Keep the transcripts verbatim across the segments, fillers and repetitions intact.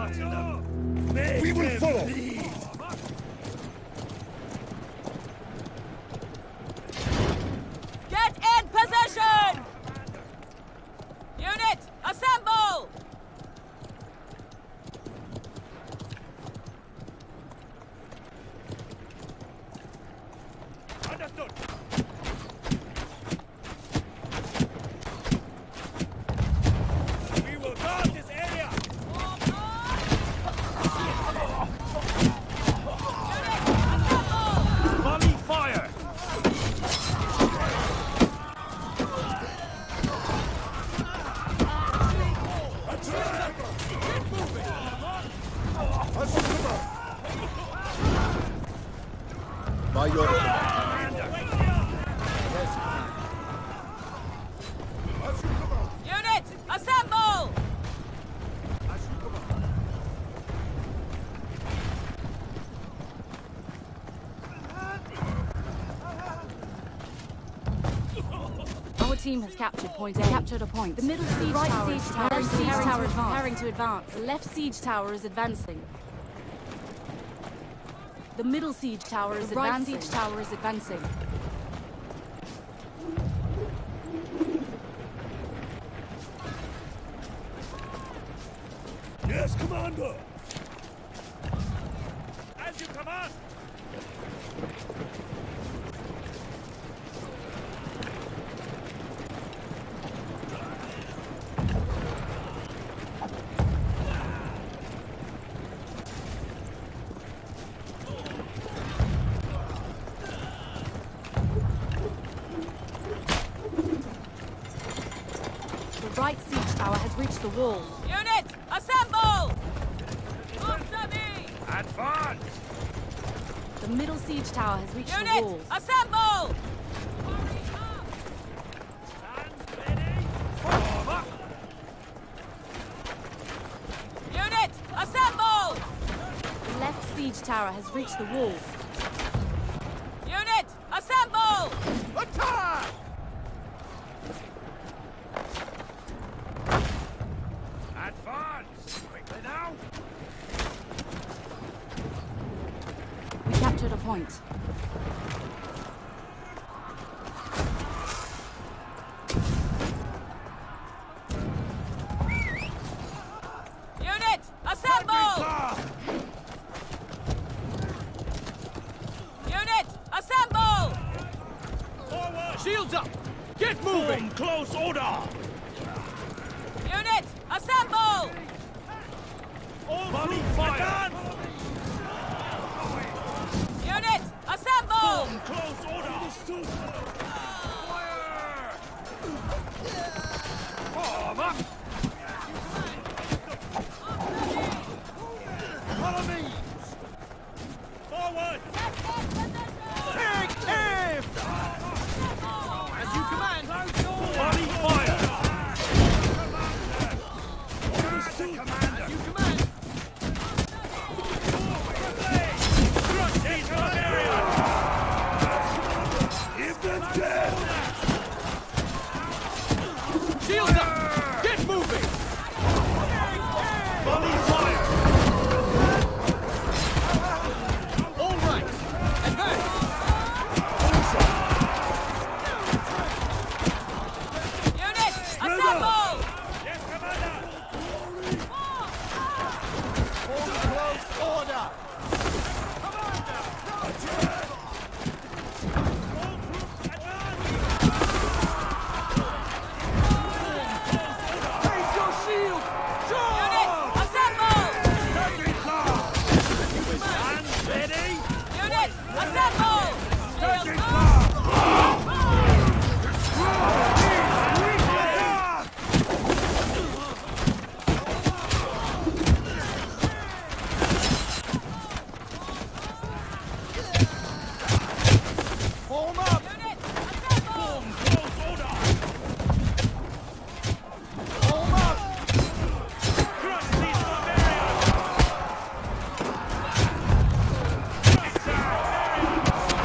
We will follow! Get in position! Unit, assemble! Understood! We will guard this area! Volley fire! By your Unit, assemble! Our team has captured point A. Captured a point. The middle siege right tower siege tower, siege tower is preparing to advance. The left siege tower is advancing. The middle siege tower is advancing. The right siege tower is advancing. Yes, Commander! As you command! The right siege tower has reached the walls. Unit, assemble! After me! Advance! The middle siege tower has reached Unit, the walls. assemble! Stand ready! Forward! Unit, assemble! The left siege tower has reached the walls. Unit, assemble! Attack! Advance! Quickly now! We captured a point. Unit, assemble! Unit, assemble! Forward! Shields up! Get moving! Form close order! Unit, assemble! Volley fire! Unit, assemble! Form close order! Understood! Fire! Forward! Follow me! Forward! Take aim! As you command! Volley fire! Commander! As you command! Thrust these area! Give them death! Shields up! Get moving! Volley fire! All right! Advance! Unit, assemble! Yes, Commander! close order. Raise your shield! Unit, assemble! Stand ready! Unit, assemble! Taking fire! Form up. Unit, assemble! Form close order! Form up. Crush these barbarians! It's down!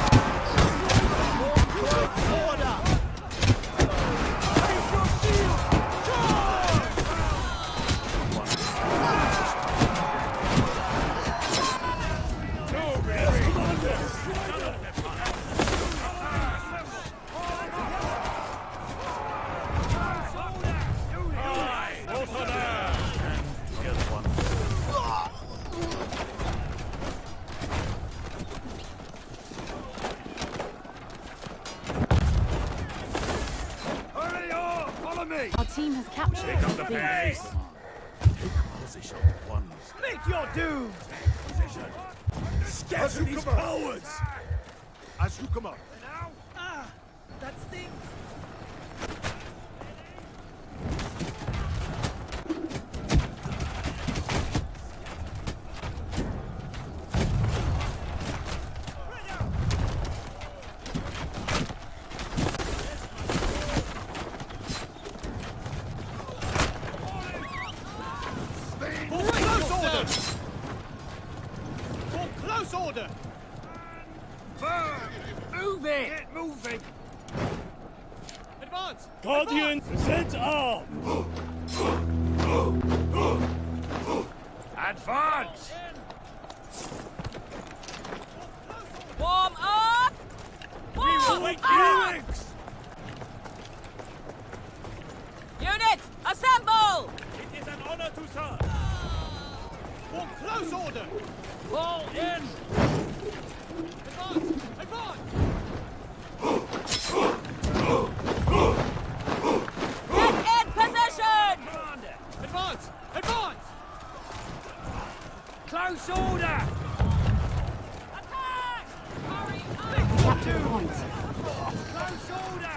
Form close order. Raise your shield! Charge! Our team has captured Pick up the the pace. Position ones. Meet your doom! Scatter these cowards! As you come up. Ah, that stinks! Close order! Burn! Move it! Get moving! Advance! Guardian, present arms! Advance! Warm up! We will Warm wait up! ranks! Unit, assemble! It is an honor to serve! For close order! Fall in! Advance! Advance! Get in position! Commander! Advance! Advance! Close order! Attack! Hurry up! captured the point. Close order!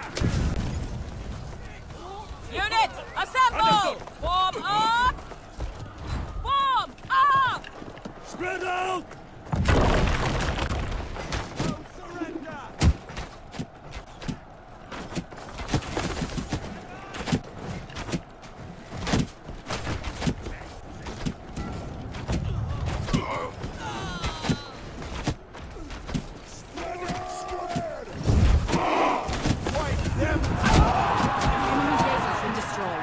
Unit, assemble! Warm up! Warm up! Spread out! No surrender! Wipe them Enemy base has been destroyed.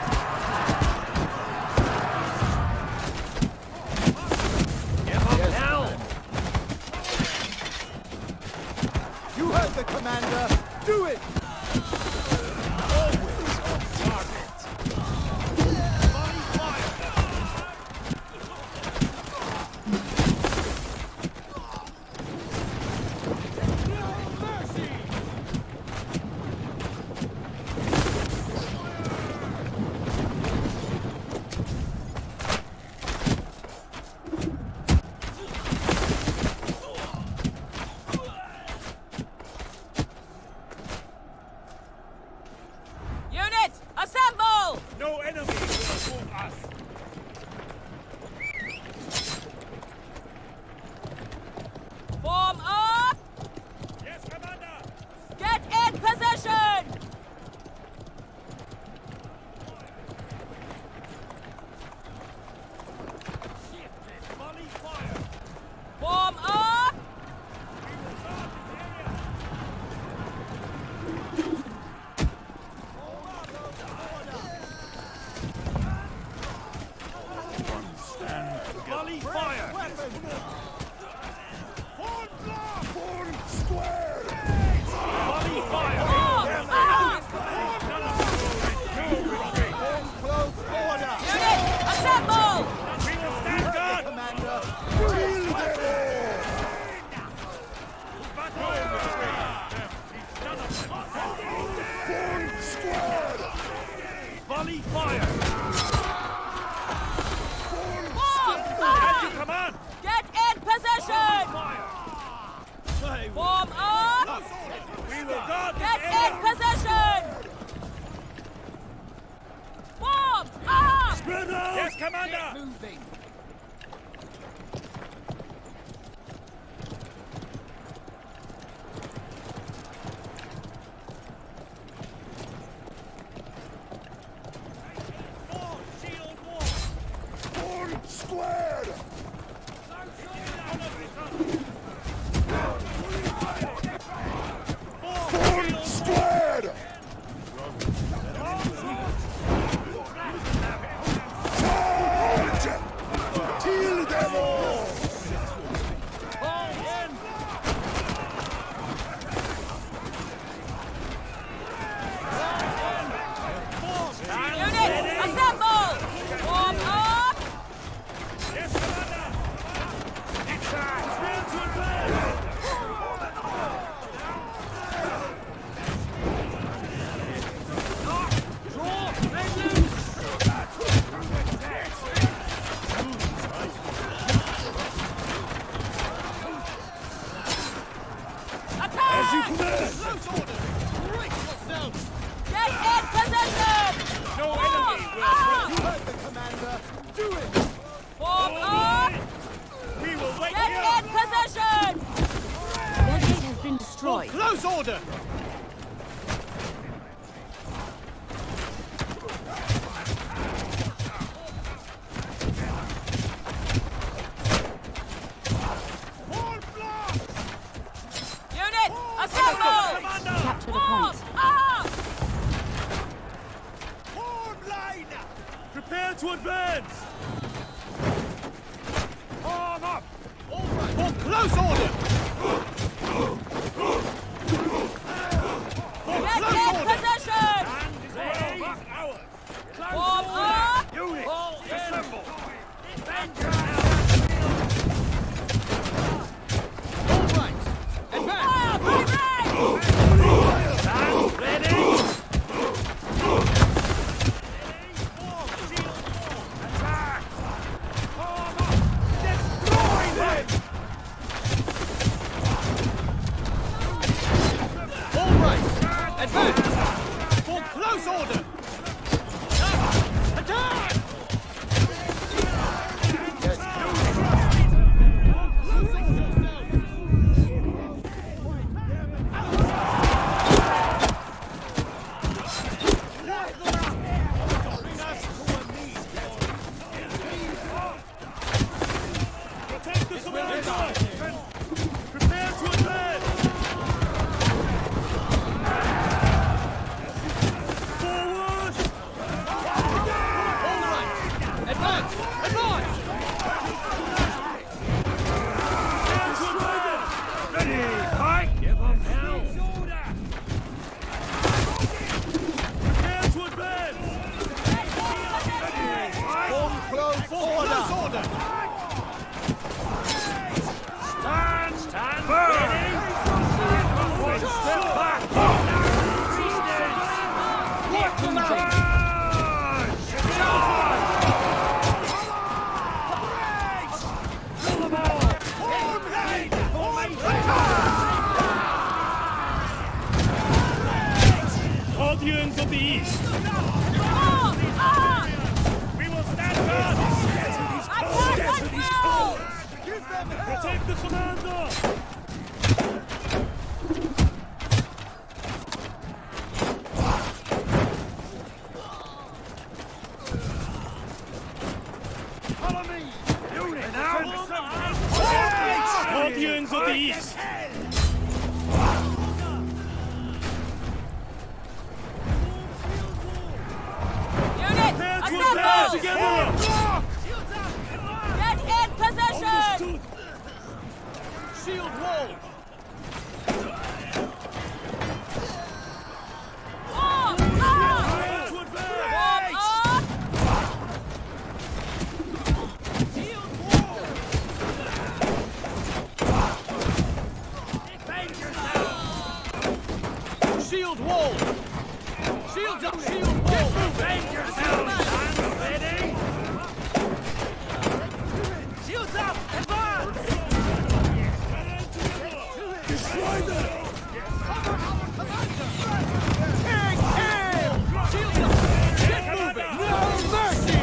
You heard the commander! Do it! Always on target! Body fire! Mercy! Unit, assemble! No enemy will assault us! Warm up! Yes, Commander! Get in position! Volley fire! Warm up! We will guard this area! Volley fire! Form block! Form square! Volley fire! Warm up! Close order! Unit, assemble! We will stand guard! Commander! Volley fire! Warm As you up! command! Get in position! Fire! Warm up! We will guard this Get in area! position! Warm up! Spread out! Yes, Commander! Moving! Form shield wall! Form squared! Form squared! Charge! As you Attack! command! Close order! Brace yourselves! Get in position! No Form enemy will up! You heard the commander. Do it. Form up! We will wait Get here! in position! Their gate has been destroyed. Close order! Unit, assemble! Capture the Form point. up! Form line! Prepare to advance! Form up! All right. For close order! For Get close in order! position! Form up! Ours! Form up! Units, All assemble! All right! Advance! Fire! Stand ready! Attack! Form up! Destroy them! All right! Advance! For close order! Attack! Protect the commander! Prepare to advance! Forward! All right! Advance! Advance! Prepare to advance! Ready! Fight! Give them hell! Prepare to advance! Form close order! Close order! Stand! Stand! Ready! One step back! What command? Charge! Kill them all! Form line! Formation! Guardians of the East! Form up! We will stand guard! Attack and kill! Give them hell. Protect the commander! Follow me! Unit! Now! Guardians of the East! Unit, Prepare to advance assemble! together! Get in position! Understood! Shield wall! Form up! Prepare to advance! Form up! Shield wall! Shields up! Shield wall! Defend yourselves! Stand ready! Shields up! Advance! Destroy them! Take aim! Shields up! Get moving! No mercy!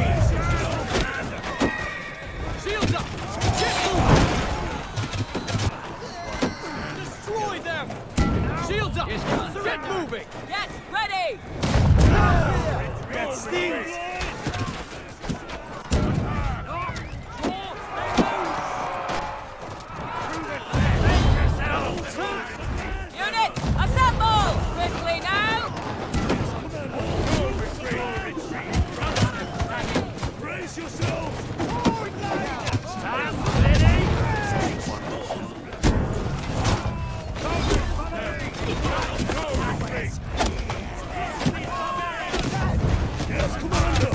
Shields up! Get moving! Destroy them! Shields up! Get moving! Get ready! That stings! Unit, assemble! Quickly now! Brace yourselves! Stand ready! Yes, Commander!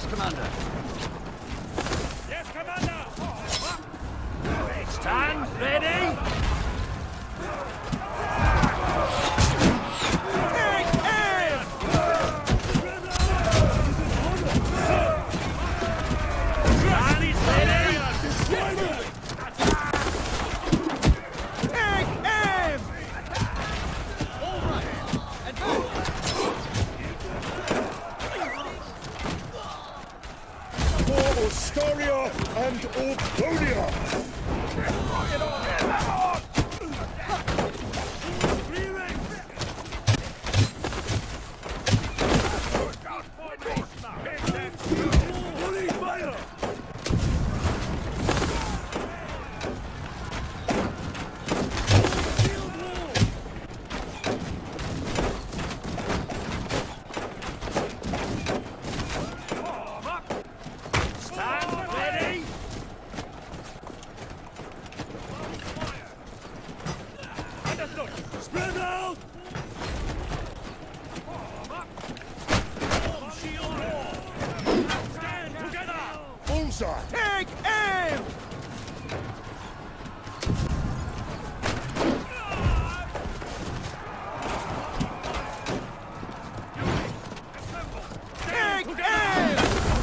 Commander. Yes, Commander! Stand ready. Take aim! Stand ready. Destroy them! Take aim! All right. Advance. For Ostoria and Orgonia! Holy fire! Stand ready. Understood! Spread out! Form shield wall! Stand together! Bullseye! Take aim! Take aim!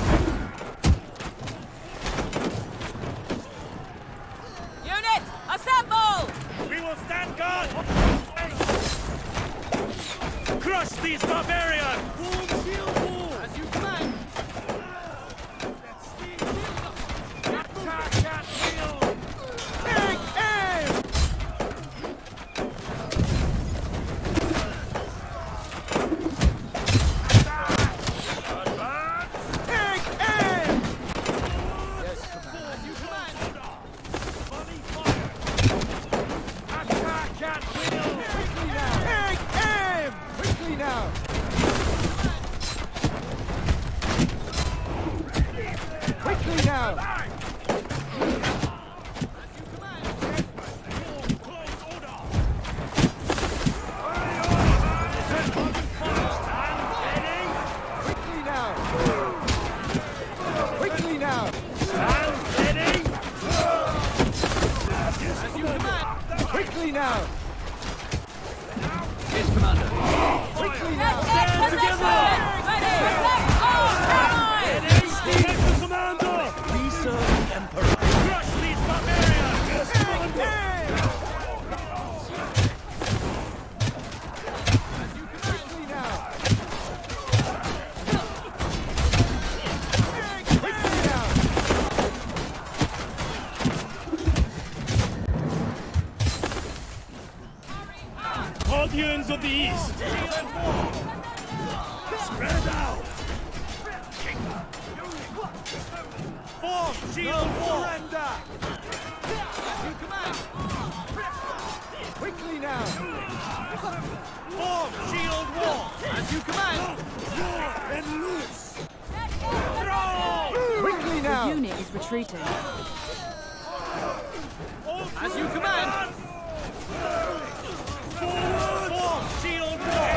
Unit, assemble! We will stand guard! Crush these barbarians! Form shield wall! As you command. Attack at will. Take aim! Take aim! As you command. Attack at will. Quickly now! Take aim! Quickly now! Quickly now! Quickly now! Quickly now! As you command. Quickly now! Yes, Commander. Quickly Let's now! get position! Ready! Let's all rise! Take the commander! We serve the Emperor. Crush these barbarians! Yes, Take commander! aim! Quickly now! Quickly now! Guardians of the East! Spread out! Form shield wall! Surrender! As you command. Quickly now! Form shield wall! As you command. War and loose! Quickly now! Unit is retreating. As you command. Forward! Form shield wall!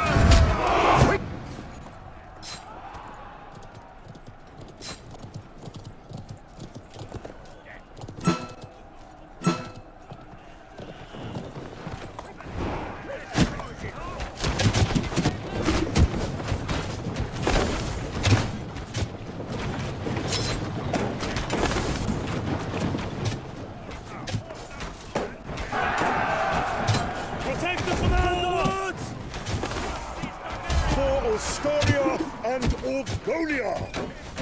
Protect the commander! For Ostoria and Orgonia!